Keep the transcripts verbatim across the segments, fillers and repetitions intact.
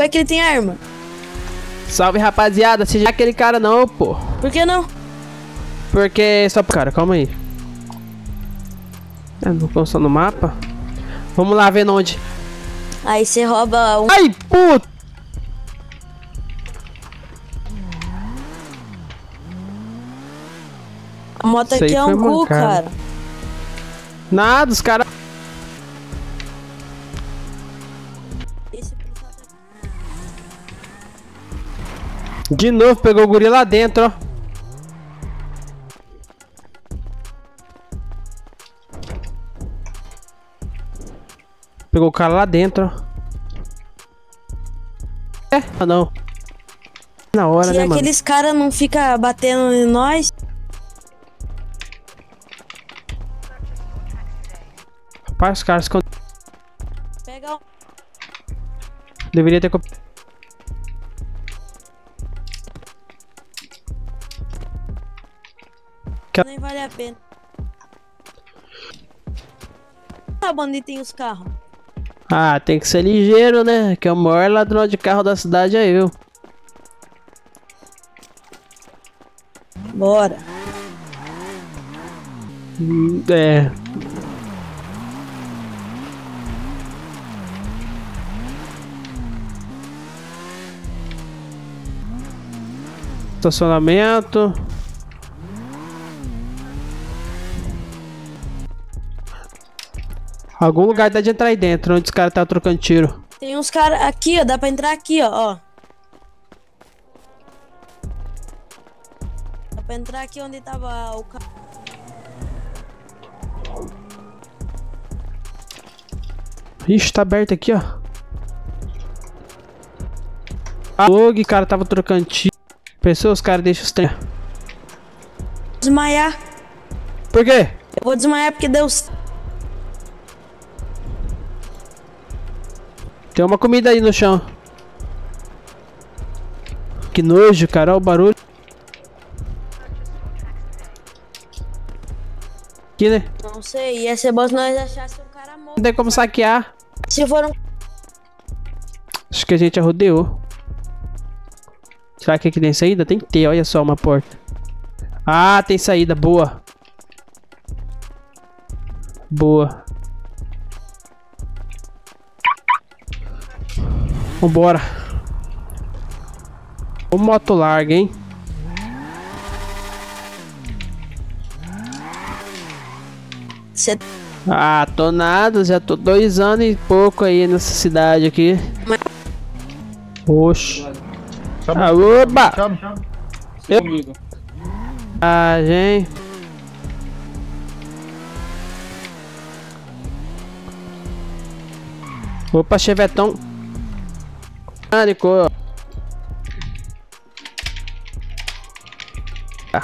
Como é que ele tem arma? Salve, rapaziada. Seja aquele cara não, pô. Por que não? Porque só... Cara, calma aí. É, não constou no mapa. Vamos lá, vendo onde. Aí você rouba um... Ai, puto! A moto Isso aqui aí é foi um cu, mancada. cara. Nada, os caras... Esse policial tá... De novo, pegou o guri lá dentro, ó. Pegou o cara lá dentro, ó. É, ah, não. Na hora, Se né, mano? aqueles caras não ficam batendo em nós... Rapaz, os caras... escond- Pega um... Deveria ter... cop- Que- Nem vale a pena. Sabe onde tem os carros? Ah, tem que ser ligeiro, né? Que é o maior ladrão de carro da cidade é eu. Bora. Hum, É... Estacionamento. Algum lugar dá de entrar aí dentro, onde os caras tá trocando tiro. Tem uns caras aqui, ó. Dá pra entrar aqui, ó. ó. Dá pra entrar aqui onde tava o carro. Ixi, tá aberto aqui, ó. Ah, log, cara, tava trocando tiro. Pensou, os caras deixam os trem. Desmaiar. Por quê? Eu vou desmaiar porque deu... Tem uma comida aí no chão. Que nojo, cara, olha o barulho. Aqui, né? Não sei. Ia ser bom se nós achássemos um cara morto. Não tem como saquear. Se for um... Acho que a gente arrodeou. Será que aqui tem saída? Tem que ter, olha só uma porta. Ah, tem saída, boa. Boa. Vambora. Ô moto larga, hein? Cê... Ah, tô nada, já tô dois anos e pouco aí nessa cidade aqui. Oxe. Ah, oba! Chama, chama. Eu... Ah, gente. Opa, chevetão. Pânico. Ah.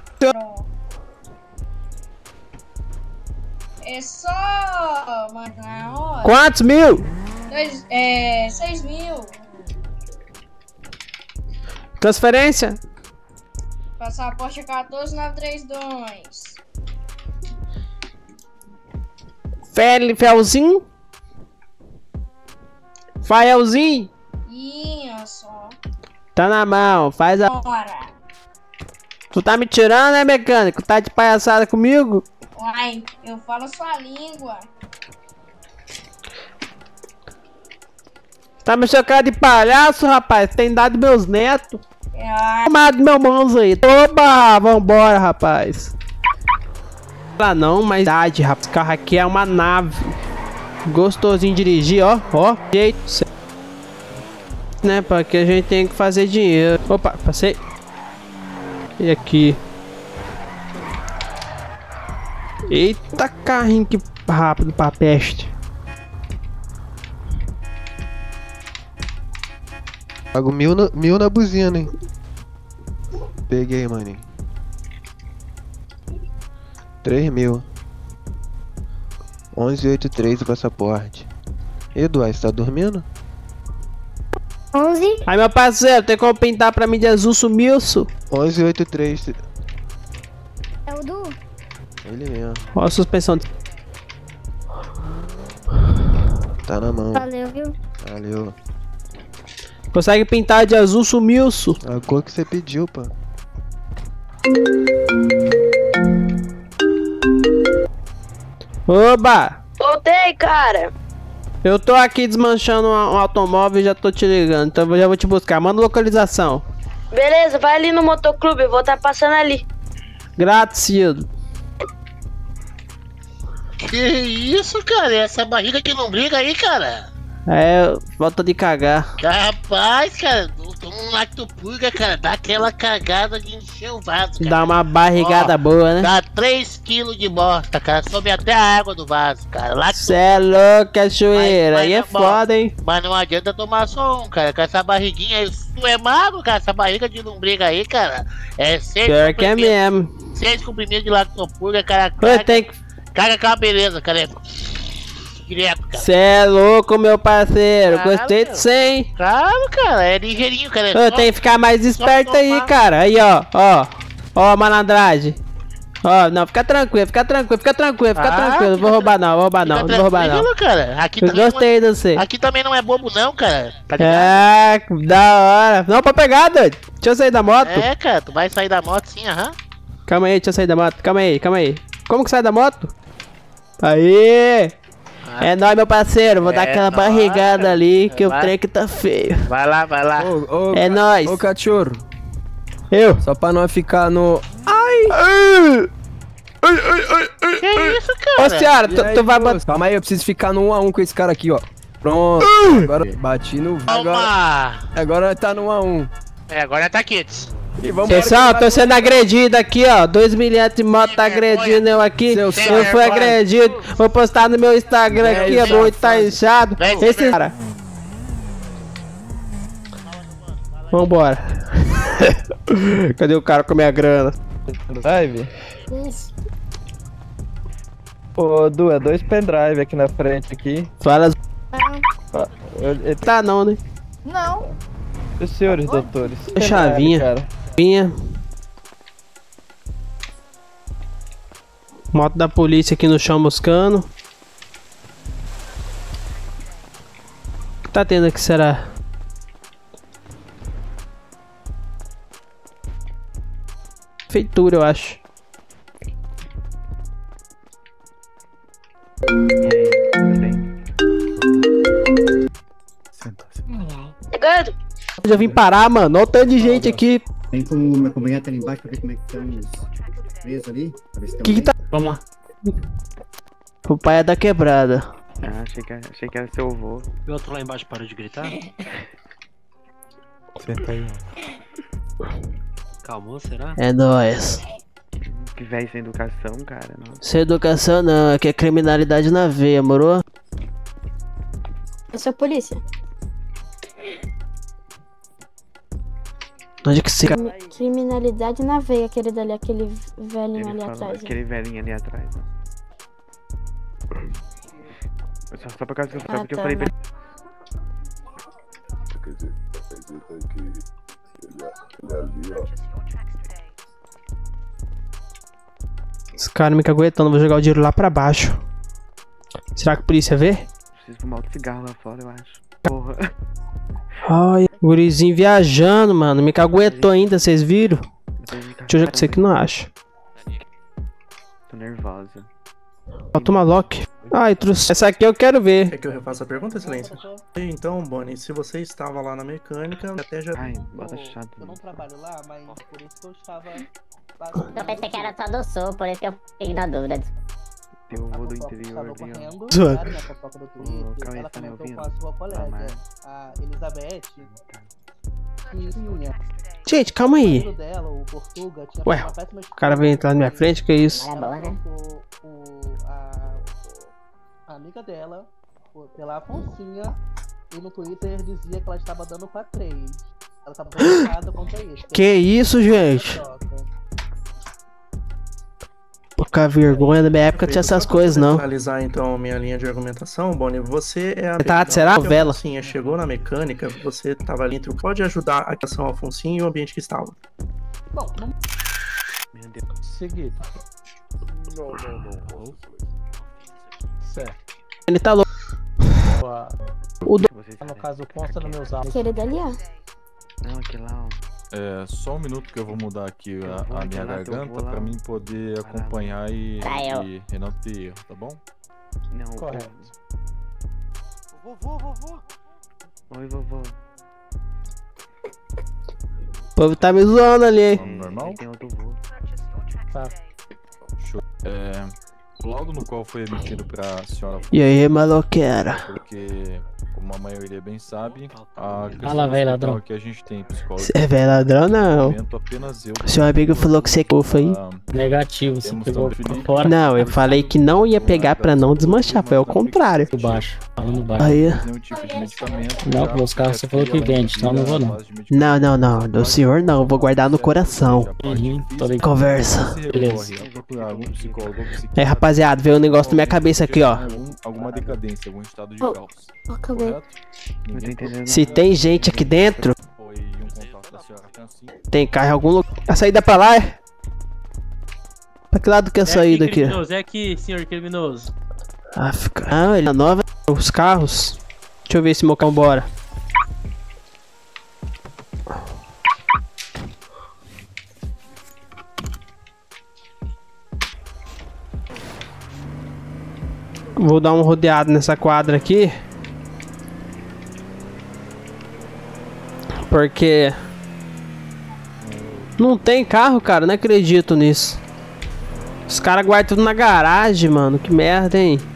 É só, mano, na hora. Quantos mil? Dois, é, seis mil. Transferência? Passaporte é quatorze mil novecentos e trinta e dois. Fel, Felzinho? Faelzinho? Inha só. Tá na mão, faz a... Bora. Tu tá me tirando, né, mecânico? Tá de palhaçada comigo? Uai, eu falo sua língua. Tá me chocando de palhaço, rapaz? Tem dado meus netos. É, Tomado meu mãos aí. Oba, vambora, rapaz. Lá não, mas idade, rapaz. Esse carro aqui é uma nave. Gostosinho de dirigir, ó. Ó, jeito. Né, porque a gente tem que fazer dinheiro. Opa, passei. E aqui. Eita, carrinho que rápido pra peste. Pago mil na, mil na buzina, hein? Peguei, maninho. Três mil. Onze oito três o passaporte. Eduardo, você tá dormindo? onze. Aí, meu parceiro, tem como pintar pra mim de azul, sumiço? Onze oito três. É o Du? Ele mesmo. Ó a suspensão. Tá na mão. Valeu, viu? Valeu. Consegue pintar de azul, sumiu-se. A cor que você pediu, pô. Oba! Voltei, cara. Eu tô aqui desmanchando um, um automóvel e já tô te ligando. Então eu já vou te buscar. Manda localização. Beleza, vai ali no motoclube, eu vou estar passando ali. Gratido. Que isso, cara? Essa barriga que não briga aí, cara? É, volta de cagar. Rapaz, cara, toma um lactopurga, cara. Dá aquela cagada de encher o vaso, cara. Dá uma barrigada Ó, boa, né? Dá três quilos de bosta, cara. Sobe até a água do vaso, cara. Lacto... Cê é louco, cachoeira. Mas- mas Aí é tá bom. foda, hein? Mas não adianta tomar só um, cara. Com essa barriguinha aí. Tu é magro, cara. Essa barriga de lombriga aí, cara. É seis Pior que é comprimidos- mesmo. Seis comprimidos de lactopurga, cara. Ô, Caga, tem que... caga com uma beleza, cara. É direto, cara. Cê é louco, meu parceiro. Caralho, Gostei de meu. você, hein? Claro, cara. É ligeirinho, cara. É Ô, só- tem que ficar mais esperto aí, tomar. cara. Aí, ó. Ó. Ó, malandragem. Ó, não, fica tranquilo, fica tranquilo, fica tranquilo, fica Ah, tranquilo. Não vou fica roubar não, vou roubar não, Fica não vou roubar não. tranquilo, cara. Aqui Eu também, não gostei de você. é, aqui também não é bobo, não, cara. Tá ligado? É, da hora. Não, pra pegar, doido. Deixa eu sair da moto. É, cara. Tu vai sair da moto sim, aham. Calma aí, deixa eu sair da moto. Calma aí, calma aí. Como que sai da moto? Aí. É nóis, meu parceiro. Vou É dar aquela nóis. barrigada ali que o Vai. trem que tá feio. Vai lá, vai lá. Ô, ô, É ca- nóis. Ô, cachorro, Eu. só pra não ficar no... Que isso, cara? Ô, senhora, E tu, aí, tu vai moço? botar. Calma aí, eu preciso ficar no um a um com esse cara aqui, ó. Pronto, agora bati no... Agora, Calma. agora tá no um a um. É, agora tá kids. E vambora Pessoal, que tô sendo agredido aqui, ó. Dois milhares de moto tá Sem vergonha. agredindo eu aqui. Seu Eu sem fui vergonha. agredido. Vou postar no meu Instagram É aqui, ó. isso, Vou tá inchado. Vem, sem Esse vergonha. cara. Vambora. Cadê o cara com a minha grana? Drive? Isso. Ô, Du, é dois pendrive aqui na frente aqui. Fala. Ó, eu- eu- Tá não, né? Não. Os senhores doutores. Chavinha. Cara. Vinha. Moto da polícia aqui no chão buscando. O que tá tendo aqui, será? Feitura, eu acho. Chegando. Eu já vim parar, mano. Olha o tanto de gente aqui. Tem como me acompanhar até lá embaixo pra ver como é que estão os presos ali? Pra ver se tem Que que tá? alguém. Vamos lá. O pai é da quebrada. Ah, achei que, achei que era seu avô. E o outro lá embaixo parou de gritar? Senta aí. Calmou, será? É nóis. Que velho sem educação, cara. Não. Sem educação não, aqui é criminalidade na veia, moro? Eu sou polícia. Onde que se... Crimi- Criminalidade na veia, aquele dali, aquele velhinho Ele ali falou, atrás. aquele velhinho ali atrás. Ó. Só, só por causa que eu, só Ah, porque eu tá, falei né? pra Esse cara me caguetando, vou jogar o dinheiro lá pra baixo. Será que a polícia vê? preciso fumar outro cigarro lá fora, eu acho. Porra. Ai, gurizinho viajando, mano. Me caguetou ainda, vocês viram? Deixa eu jogar isso aqui, não acho. Tô nervosa. Falta uma lock. Ai, trouxe. Essa aqui eu quero ver. Quer que eu refaça a pergunta, excelência? Então, Bonnie, se você estava lá na mecânica, até já... Ai, bota chato. Eu não trabalho lá, mas por isso que eu estava... Eu pensei que era só do sul, por isso que eu fiquei na dúvida. Eu vou do interior, viu? Claro, na fofoca do Twitter, Ô, calma aí, ela tá me comentou ouvindo? com a sua colega, Tá, mas- a Elizabeth, que tinha... Gente, calma O aí. marido dela, o Portuga, tinha Ué, feito uma péssima o cara veio entrar na minha frente, que isso? Ela trocou o, a, a amiga dela por- pela Afonsinha e no Twitter dizia que ela estava dando pra três. Ela estava preocupada contra isso. Que isso, gente? Pouca vergonha, na minha época tinha essas coisas, não. Finalizar então minha linha de argumentação, Bonnie, você é a... Tá, será? Que a Vela. Afonsinha chegou na mecânica, você estava ali entre o... Pode ajudar a questão Afonsinha e o ambiente que estava. Bom, não... Meu Deus. Seguido. Não, não, não. Certo. Ele tá louco. O do... No caso, consta no meus autos. Aquele dali, ó. Não, aquele lá, ó. É, só um minuto que eu vou mudar aqui a, a minha lá, eu garganta vou lá. pra mim poder acompanhar e, Tá, eu. e, e não ter erro, tá bom? Não, Correto. Vovô, vovô. Oi, vovô. O povo tá me zoando ali, hein? Normal? Tem outro voo. Tá. Show. É, o laudo no qual foi emitido pra senhora... E aí, maloqueira? Porque, como a maioria bem sabe, a Fala, velho ladrão. que a gente tem psicólogo... Você é velho ladrão, não. Apenas eu... Seu amigo falou que você cufa aí. Negativo, você pegou por fora. Não, eu falei que não ia pegar pra não desmanchar, foi ao contrário. Baixo, falando baixo. Aí. Nenhum tipo de medicamento. Não, meus carros você falou que vende, então não vou não. Não, não, não, do senhor não, eu vou guardar no coração. Uhum, tô ligado. Conversa. Beleza. Aí, rapaziada, veio um negócio na minha cabeça aqui, ó. Alguma decadência, algum estado de Oh, caos. oh, acabei. Não tô entendendo. Se tem gente aqui dentro, tem carro em algum lugar. A saída pra lá é? Pra que lado que é a saída aqui? É aqui, senhor criminoso. Ah, fica. Ah, ele é nova. Os carros. Deixa eu ver esse mocão, bora. Vou dar um rodeado nessa quadra aqui. Porque não tem carro, cara. Não acredito nisso. Os caras guardam tudo na garagem, mano. Que merda, hein?